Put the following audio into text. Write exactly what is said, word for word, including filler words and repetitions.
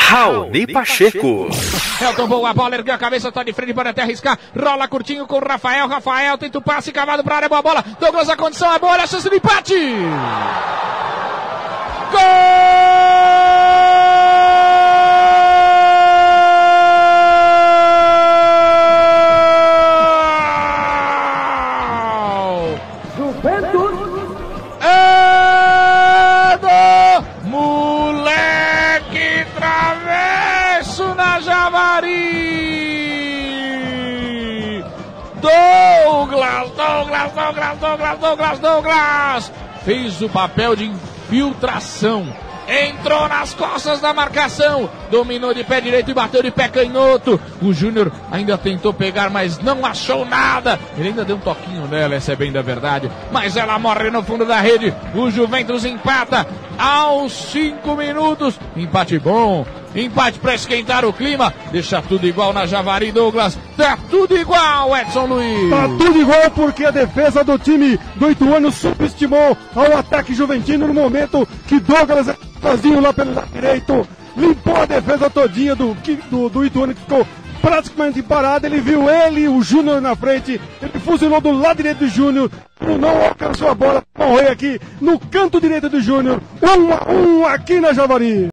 Raoni Pacheco. Elton boa, a bola ergueu a cabeça, tá de frente, pode até arriscar. Rola curtinho com o Rafael. Rafael tenta o passe, cavado para a área, boa bola. Douglas, a condição é boa, olha a chance de empate. Gol! Juventus é do moleque travesso na Javari. Douglas, Douglas, Douglas, Douglas, Douglas, Douglas fez o papel de infiltração. Entrou nas costas da marcação, dominou de pé direito e bateu de pé canhoto. O Júnior ainda tentou pegar, mas não achou nada. Ele ainda deu um toquinho nela, essa é bem da verdade. Mas ela morre no fundo da rede. O Juventus empata aos cinco minutos. Empate bom, empate para esquentar o clima. Deixa tudo igual na Javari, Douglas. Tá tudo igual, Edson Luiz. Tá tudo igual porque a defesa do time do Ituano subestimou ao ataque juventino no momento que Douglas sozinho lá pelo lado direito limpou a defesa todinha do, do, do Ituano, que ficou praticamente parado. Ele viu ele e o Júnior na frente, ele fuzilou do lado direito do Júnior, não alcançou a bola, morreu aqui no canto direito do Júnior. Um a um aqui na Javari.